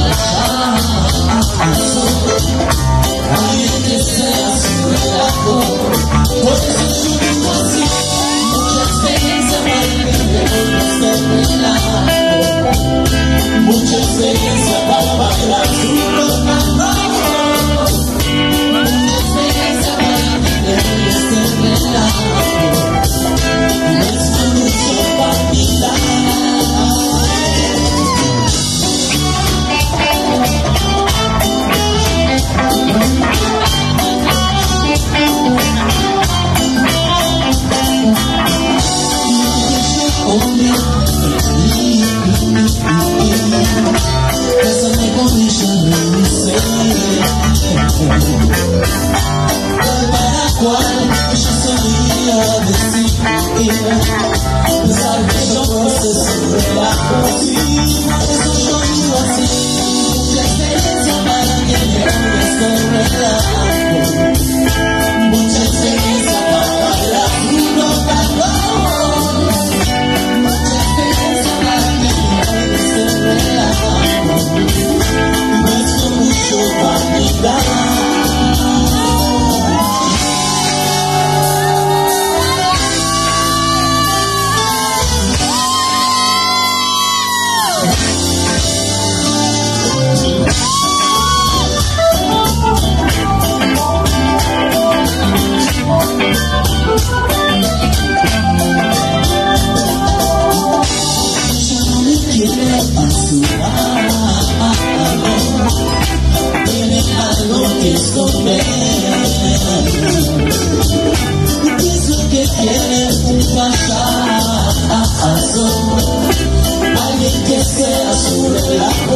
alguien que sea su relajo. Por eso yo vivo así, mucha experiencia para entender este relajo, mucha experiencia para bailar su rock and roll, mucha experiencia para entender este relajo, es mucho para mirar. Bésame con mi sonrisa, para cual yo solía decir, pensar que yo fuese su relajo, sí, por eso yo vivo así, mucha experiencia para que me haga este relajo, mucha experiencia para bailar un rock and roll, mucha experiencia para que me haga este relajo. Nuestro mucho vanidad. Ella no me quiere a su lado, tiene algo que esconder. ¿Y qué es lo que quiere un payaso? Alguien que sea su relajo.